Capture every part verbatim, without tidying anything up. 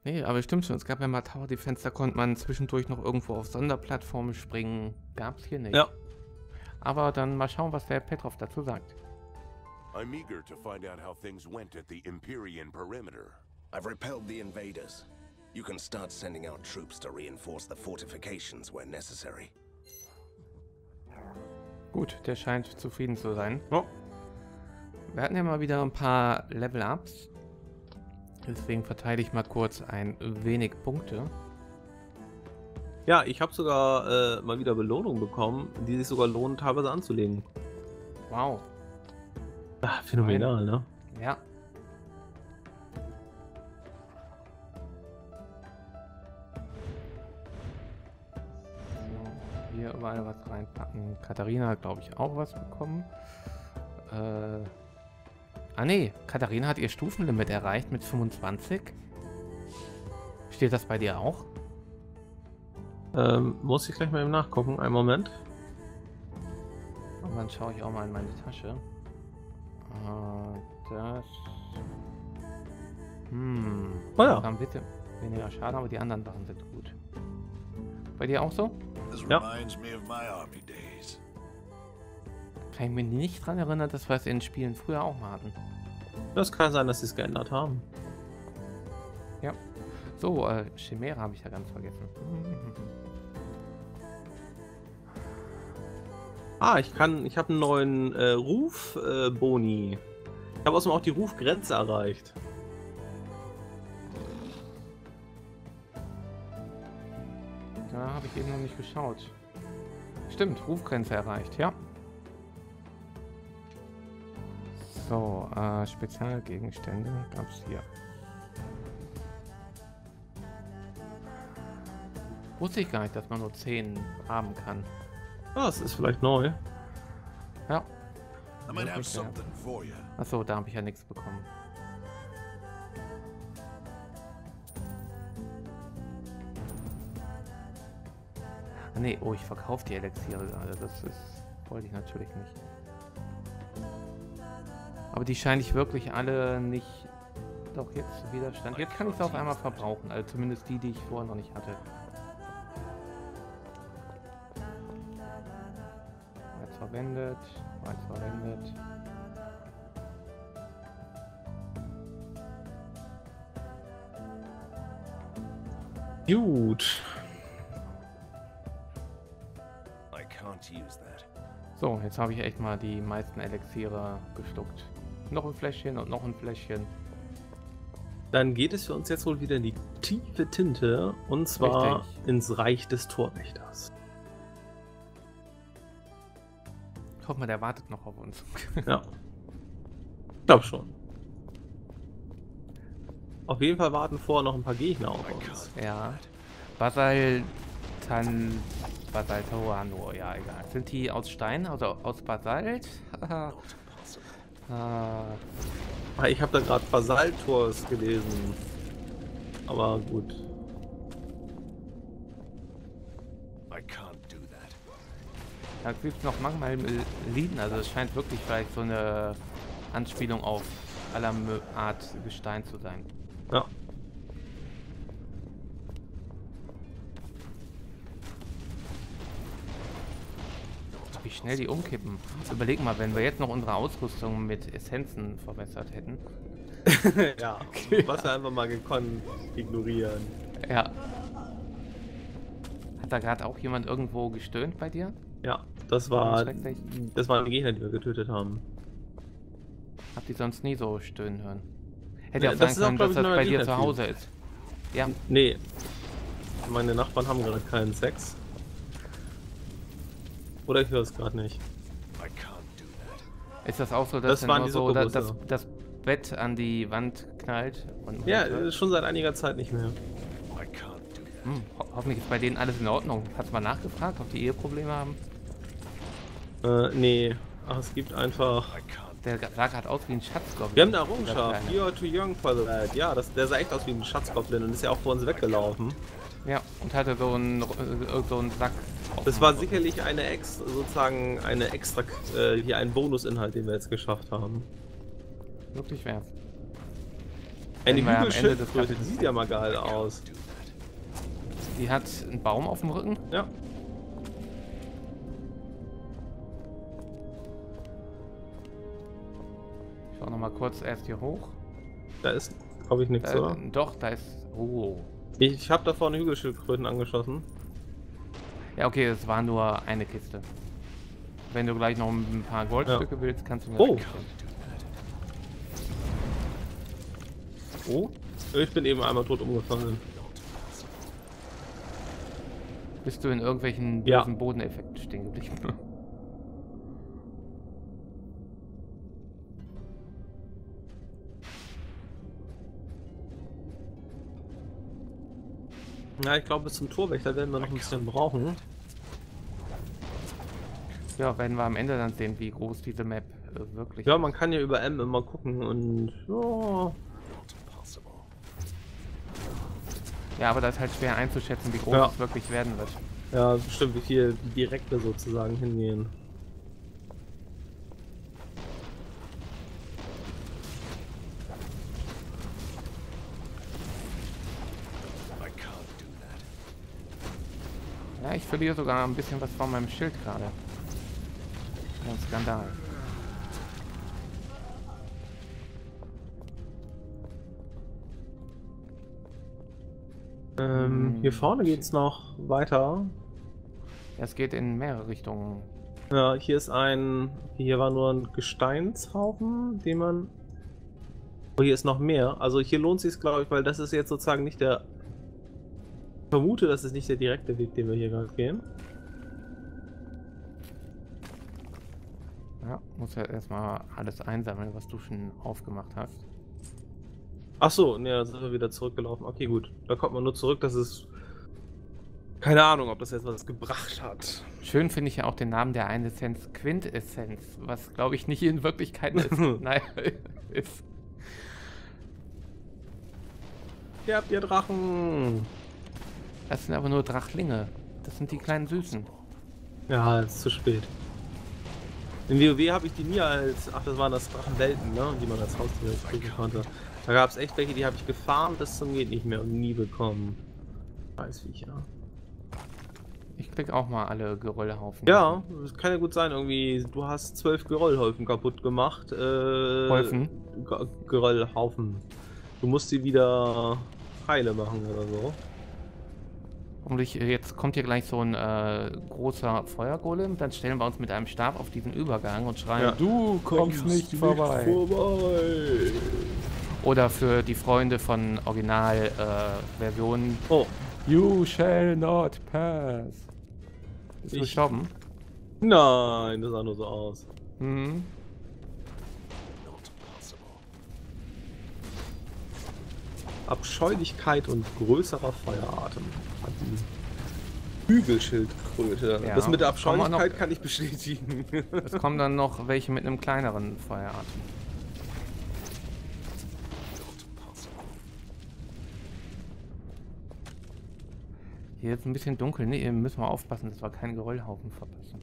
Nee, aber stimmt schon. Es gab ja mal Tower Defense, da konnte man zwischendurch noch irgendwo auf Sonderplattformen springen. Gab's hier nicht. Ja. Aber dann mal schauen, was der Petrov dazu sagt. I'm eager to find out how things went at the Empyrean perimeter. I've repelled the invaders. You can start sending out troops to reinforce the fortifications where necessary. Gut, der scheint zufrieden zu sein. Oh. Wir hatten ja mal wieder ein paar Level-Ups. Deswegen verteile ich mal kurz ein wenig Punkte. Ja, ich habe sogar äh, mal wieder Belohnungen bekommen, die sich sogar lohnen, teilweise anzulegen. Wow. Ah, phänomenal, ne? Ja. So, hier überall was reinpacken. Katharina hat, glaube ich, auch was bekommen. Äh... Ah ne, Katharina hat ihr Stufenlimit erreicht mit fünfundzwanzig. Steht das bei dir auch? Ähm, muss ich gleich mal eben nachgucken. Einen Moment. Und dann schaue ich auch mal in meine Tasche. Äh, das... Hm... Oh ja. Dann bitte weniger Schaden, aber die anderen Sachen sind gut. Bei dir auch so? Ja. Kann ich mich nicht dran erinnern, dass wir es in Spielen früher auch mal hatten. Das kann sein, dass sie es geändert haben. Ja. So, äh, Chimäre habe ich ja ganz vergessen. Ah, ich kann, ich habe einen neuen äh, Ruf-Boni. Äh, Boni. Ich habe außerdem auch die Rufgrenze erreicht. Da habe ich eben noch nicht geschaut. Stimmt, Rufgrenze erreicht, ja. So, äh, Spezialgegenstände gab es hier. Wusste ich gar nicht, dass man nur zehn haben kann. Ah, das ist vielleicht neu. Ja. I might have something for you. Achso, da habe ich ja nichts bekommen. Ah, nee, oh, ich verkaufe die Elixiere gerade. Das ist, wollte ich natürlich nicht. Aber die scheine ich wirklich alle nicht... Doch, jetzt Widerstand. Jetzt kann ich es auf einmal verbrauchen. Also zumindest die, die ich vorher noch nicht hatte. Bereits verwendet. Bereits verwendet. Gut. I can't use that. So, jetzt habe ich echt mal die meisten Elixiere geschluckt. Noch ein Fläschchen und noch ein Fläschchen. Dann geht es für uns jetzt wohl wieder in die tiefe Tinte. Und zwar Richtig. ins Reich des Torwächters. Ich hoffe mal, der wartet noch auf uns. Ja. Ich glaube schon. Auf jeden Fall warten vorher noch ein paar Gegner auf uns. Ja. Basaltan... Basaltoano, ja egal. Sind die aus Stein, also aus Basalt? ah. Ich habe da gerade Basaltors gelesen. Aber gut. I can't do that. Da gibt es noch manchmal Lieden, also es scheint wirklich vielleicht so eine Anspielung auf aller Art Gestein zu sein. Ja. Wie schnell die umkippen. Überleg mal, wenn wir jetzt noch unsere Ausrüstung mit Essenzen verbessert hätten. Ja, was wir einfach mal gekonnt ignorieren. Ja. Hat da gerade auch jemand irgendwo gestöhnt bei dir? Ja, das war Schrecklich. das waren die Gegner, die wir getötet haben. Habt ihr sonst nie so stöhnen hören? Hätte Ja, ja auch das sein ist können, auch, glaub dass ich, das neuer bei dir Gegnertyp. zu Hause ist. Ja. Nee. Meine Nachbarn haben gerade keinen Sex. Oder ich höre es gerade nicht. I can't do that. Ist das auch so, dass Das dann waren immer die so, dass das, Sukkubusse. das Bett an die Wand knallt? Und Ja, und- schon seit einiger Zeit nicht mehr. I can't do that. Hm, ho hoffentlich ist bei denen alles in Ordnung. Hast du mal nachgefragt, ob die Eheprobleme haben? Äh, nee. Ach, es gibt einfach... I can't. Der sah gerade aus wie ein Schatzgoblin. Wir haben eine Dieser Errungenschaft. Kleine. You are too young for that. Ja, das, der sah echt aus wie ein Schatzgoblin und ist ja auch vor uns weggelaufen. Ja, und hatte so einen, äh, so einen Sack. auf Das dem war Rücken. sicherlich eine ex sozusagen eine extra äh, hier ein Bonusinhalt, den wir jetzt geschafft haben. Wirklich wär's. Eine Wenn wir am Ende des Hügelschildkröte, die Kapitels- sieht ja mal geil aus. Die hat einen Baum auf dem Rücken. Ja. Ich schau noch mal kurz erst hier hoch. Da ist, glaube ich, nichts, Da, oder? doch, da ist... Oh. Ich, ich habe da vorne Hügelschildkröten angeschossen. Ja, okay, es war nur eine Kiste. Wenn du gleich noch ein paar Goldstücke Ja. willst, kannst du mir Oh. das geben. Oh. Ich bin eben einmal tot umgefallen. Bist du in irgendwelchen Ja. bösen Bodeneffekten stehen geblieben? Ja, ich glaube, bis zum Torwächter werden wir noch ein bisschen brauchen. Ja, werden wir am Ende dann sehen, wie groß diese Map äh, wirklich Ja, ist. man kann ja über M immer gucken und ja. Ja, aber das ist halt schwer einzuschätzen, wie groß Ja. es wirklich werden wird. Ja, bestimmt, wie viel direkte sozusagen hingehen. Ja, ich verliere sogar ein bisschen was von meinem Schild gerade. Ein Skandal. Ähm, Hm. hier vorne geht's noch weiter. Es geht in mehrere Richtungen. Ja, hier ist ein. Hier war nur ein Gesteinshaufen, den man. Oh, hier ist noch mehr. Also hier lohnt sich glaube ich, weil das ist jetzt sozusagen nicht der. Ich vermute, das ist nicht der direkte Weg, den wir hier gerade gehen. Ja, muss ja erstmal alles einsammeln, was du schon aufgemacht hast. Ach so, ne, da sind wir wieder zurückgelaufen. Okay, gut. Da kommt man nur zurück, dass es. Keine Ahnung, ob das jetzt was gebracht hat. Schön finde ich ja auch den Namen der einen Essenz, Quintessenz, was glaube ich nicht in Wirklichkeit ist. Nein, ist. Hier habt ihr Drachen. Das sind aber nur Drachlinge. Das sind die kleinen Süßen. Ja, ist zu spät. In WoW habe ich die nie als. Ach, das waren das Drachenwelten, ne? Die man als Haustier kriegen konnte. Da gab es echt welche, die habe ich gefarmt bis zum geht nicht mehr und nie bekommen. Weiß wie ich, ja. Ich krieg auch mal alle Geröllhaufen. Ja, das kann ja gut sein, irgendwie, du hast zwölf Geröllhaufen kaputt gemacht. Äh, Häufen? Ge- Geröllhaufen. Du musst sie wieder heile machen oder so. Und ich, jetzt kommt hier gleich so ein äh, großer Feuergolem, dann stellen wir uns mit einem Stab auf diesen Übergang und schreien, Ja. du kommst nicht vorbei. vorbei. Oder für die Freunde von Originalversionen, äh, Versionen, Oh, you shall not pass. Bist du Ich- gestorben? nein, das sah nur so aus. Mhm. Abscheulichkeit und größerer Feueratem. Hat die Hügelschildkröte. Ja, Das mit der kann man noch- Abscheulichkeit kann ich bestätigen. Es kommen dann noch welche mit einem kleineren Feueratem. Hier ist ein bisschen dunkel. Nee, müssen wir aufpassen, dass wir keinen Geröllhaufen verpassen.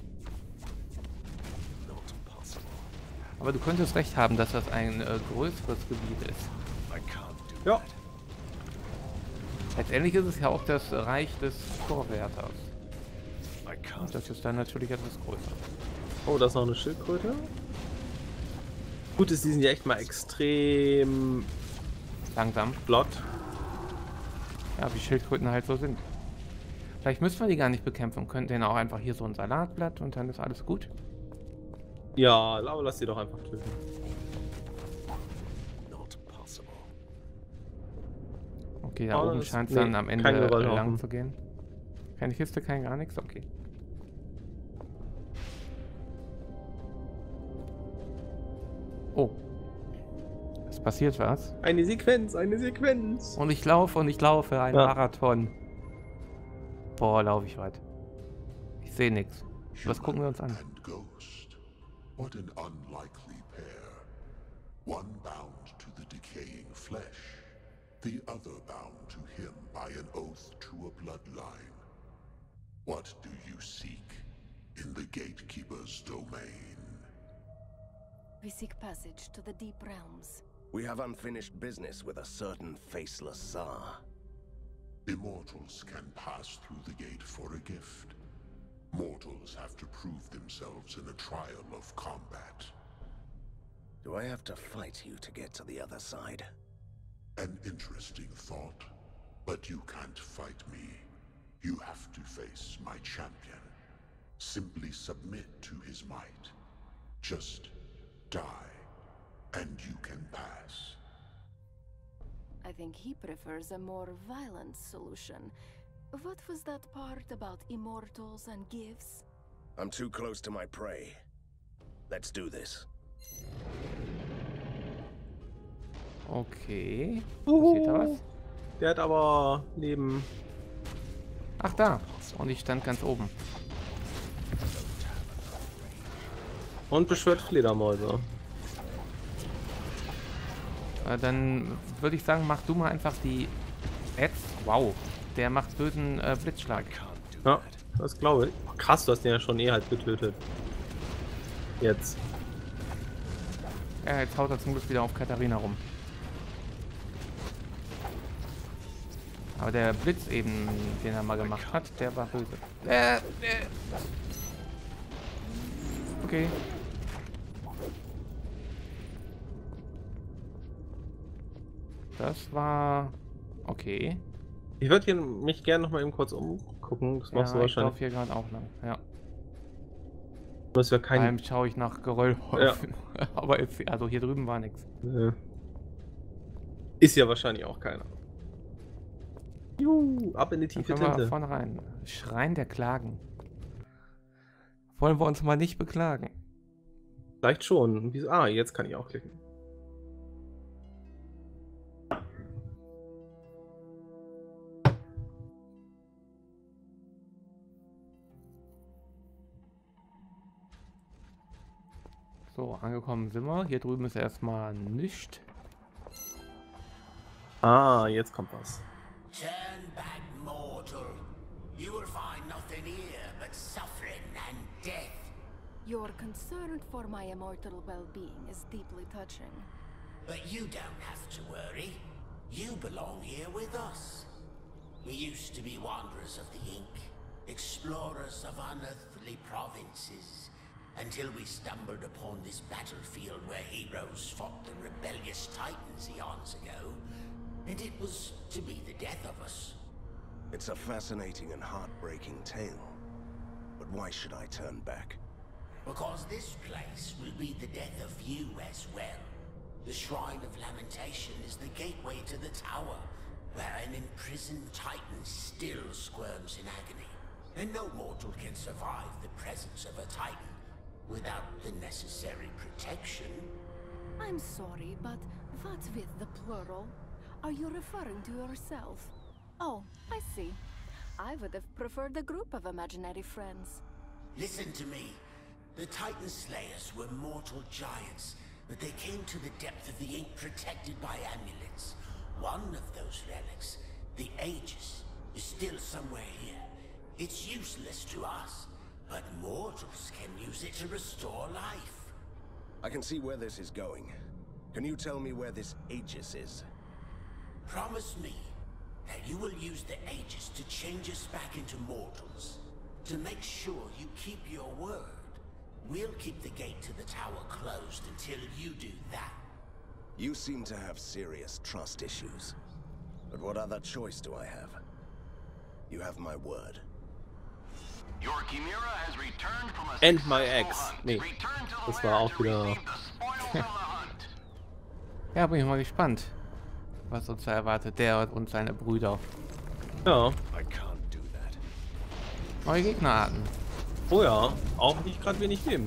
Aber du könntest recht haben, dass das ein äh, größeres Gebiet ist. Ja. Letztendlich ist es ja auch das Reich des Torwärters. Und das ist dann natürlich etwas größer. Oh, da ist noch eine Schildkröte. Gut ist, die sind ja echt mal extrem Langsam. flott. Ja, wie Schildkröten halt so sind. Vielleicht müssen wir die gar nicht bekämpfen und könnten denen auch einfach hier so ein Salatblatt und dann ist alles gut. Ja, aber lass die doch einfach töten. Okay, da Oh, oben das- scheint es nee, dann am Ende kein äh, Geröllhaufen. lang zu gehen. Keine Kiste, kein gar nichts, okay. Oh. Es passiert was. Eine Sequenz, eine Sequenz. Und ich laufe und ich laufe, ein Ja. Marathon. Boah, laufe ich weit. Ich sehe nichts. Was gucken wir uns an? And ghost. What an unlikely pair. One bound to the decaying flesh, the other bound to him by an oath to a bloodline. What do you seek in the Gatekeeper's domain? We seek passage to the deep realms. We have unfinished business with a certain faceless Tsar. Immortals can pass through the gate for a gift. Mortals have to prove themselves in a trial of combat. Do I have to fight you to get to the other side? An interesting thought, but you can't fight me. You have to face my champion. Simply submit to his might. Just die, and you can pass. I think he prefers a more violent solution. What was that part about immortals and gifts? I'm too close to my prey. Let's do this. Okay. Uhu. Sieht da was? Der hat aber Leben. Ach, da. Und ich stand ganz oben. Und beschwört Fledermäuse. Äh, dann würde ich sagen, mach du mal einfach die Ads. Wow. Der macht bösen äh, Blitzschlag. Ja, das glaube ich. Krass, du hast den ja schon eh halt getötet. Jetzt. Ja, jetzt haut er zum Glück wieder auf Katharina rum. Aber der Blitz eben, den er mal gemacht hat, der war böse. Äh, äh. Okay. Das war... Okay. Ich würde hier mich gerne noch mal eben kurz umgucken. Das machst Ja, du ich laufe wahrscheinlich. hier gerade auch lang. Ja. Das wäre kein. Vor schaue ich nach Geröllhäufen. Ja. Aber jetzt, also hier drüben war nichts. Äh, Ist ja wahrscheinlich auch keiner. Juhu, ab in die tiefe Dann können wir Tinte. vorne rein. Schrein der Klagen. Wollen wir uns mal nicht beklagen? Vielleicht schon. Wieso? Ah, jetzt kann ich auch klicken. So, angekommen sind wir. Hier drüben ist erstmal nichts. Ah, jetzt kommt was. Turn back, mortal. You will find nothing here but suffering and death. Your concern for my immortal well-being is deeply touching. But you don't have to worry. You belong here with us. We used to be wanderers of the Ink, explorers of unearthly provinces, until we stumbled upon this battlefield where heroes fought the rebellious titans eons ago. And it was to be the death of us. It's a fascinating and heartbreaking tale. But why should I turn back? Because this place will be the death of you as well. The Shrine of Lamentation is the gateway to the tower, where an imprisoned titan still squirms in agony. And no mortal can survive the presence of a titan without the necessary protection. I'm sorry, but what with the plural? Are you referring to yourself? Oh, I see. I would have preferred a group of imaginary friends. Listen to me. The Titan Slayers were mortal giants, but they came to the depth of the ink protected by amulets. One of those relics, the Aegis, is still somewhere here. It's useless to us, but mortals can use it to restore life. I can see where this is going. Can you tell me where this Aegis is? Promise me that you will use the Aegis to change us back into mortals. To make sure you keep your word. We'll keep the gate to the tower closed until you do that. You seem to have serious trust issues. But what other choice do I have? You have my word. Your Chimera has returned from a And my successful ex. hunt. Nee, Return to the das war lair auch to wieder- receive the spoils of the hunt. Ja, bin ich mal gespannt, was uns da erwartet. Der und seine Brüder. Ja. I can't do that. Neue Gegnerarten. Oh ja, auch nicht gerade wenig Leben.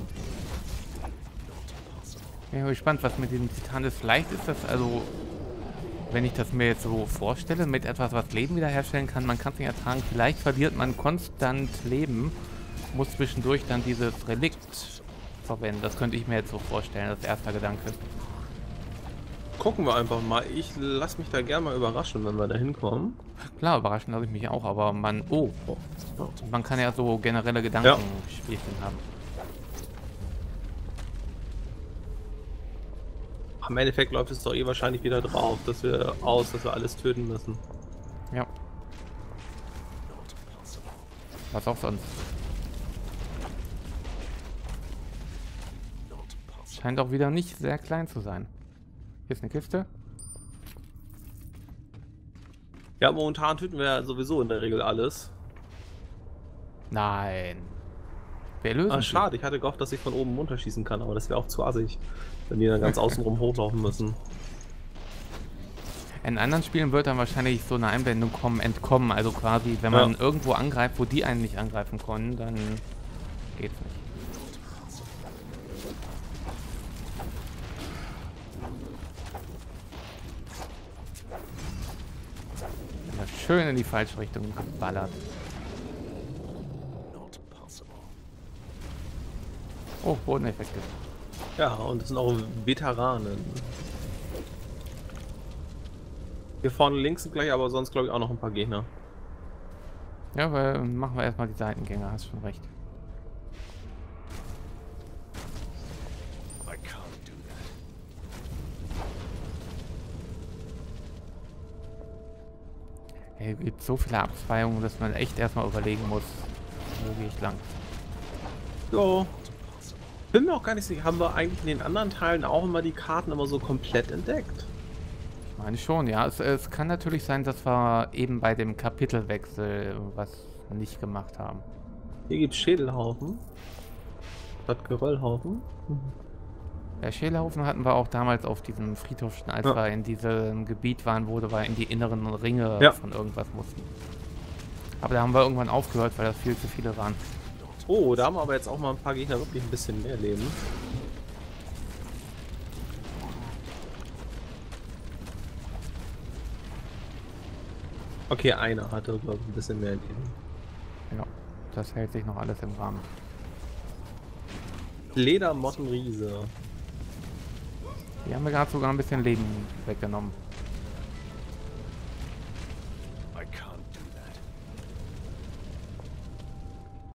Bin mal gespannt, was mit dem Titan ist. Vielleicht ist das also, wenn ich das mir jetzt so vorstelle, mit etwas, was Leben wiederherstellen kann, man kann es nicht ertragen. Vielleicht verliert man konstant Leben, muss zwischendurch dann dieses Relikt verwenden. Das könnte ich mir jetzt so vorstellen, das erste Gedanke. Gucken wir einfach mal. Ich lasse mich da gerne mal überraschen, wenn wir da hinkommen. Klar, überraschen lasse ich mich auch, aber man, oh, Oh. man kann ja so generelle Gedankenspielchen haben. Im Endeffekt läuft es doch eh wahrscheinlich wieder drauf, dass wir aus, dass wir alles töten müssen. Ja. Was auch sonst. Scheint auch wieder nicht sehr klein zu sein. Hier ist eine Kiste. Ja, momentan töten wir ja sowieso in der Regel alles. Nein. Wer lösen Ah, sie? schade, ich hatte gehofft, dass ich von oben runterschießen kann, aber das wäre auch zu assig, wenn die dann ganz außenrum hochlaufen müssen. In anderen Spielen wird dann wahrscheinlich so eine Einblendung kommen, entkommen. Also quasi, wenn man Ja. irgendwo angreift, wo die einen nicht angreifen können, dann geht's nicht. Ja, schön in die falsche Richtung geballert. Oh, Bodeneffekte. Ja, und das sind auch Veteranen. Hier vorne links sind gleich aber sonst glaube ich auch noch ein paar Gegner. Ja, weil machen wir erstmal die Seitengänge, hast schon recht. Hey, es gibt so viele Abzweigungen, dass man echt erstmal überlegen muss, wo gehe ich lang. So. Bin mir auch gar nicht sicher, haben wir eigentlich in den anderen Teilen auch immer die Karten immer so komplett entdeckt? Ich meine schon, ja. Es, es kann natürlich sein, dass wir eben bei dem Kapitelwechsel was nicht gemacht haben. Hier gibt es Schädelhaufen. Statt Geröllhaufen. Ja, Schädelhaufen hatten wir auch damals auf diesem Friedhof, als Ja. wir in diesem Gebiet waren, wo wir in die inneren Ringe Ja. von irgendwas mussten. Aber da haben wir irgendwann aufgehört, weil das viel zu viele waren. Oh, da haben aber jetzt auch mal ein paar Gegner wirklich ein bisschen mehr Leben. Okay, einer hatte, glaube ich, ein bisschen mehr Leben. Ja, das hält sich noch alles im Rahmen. Ledermottenriese. Die haben mir gerade sogar ein bisschen Leben weggenommen.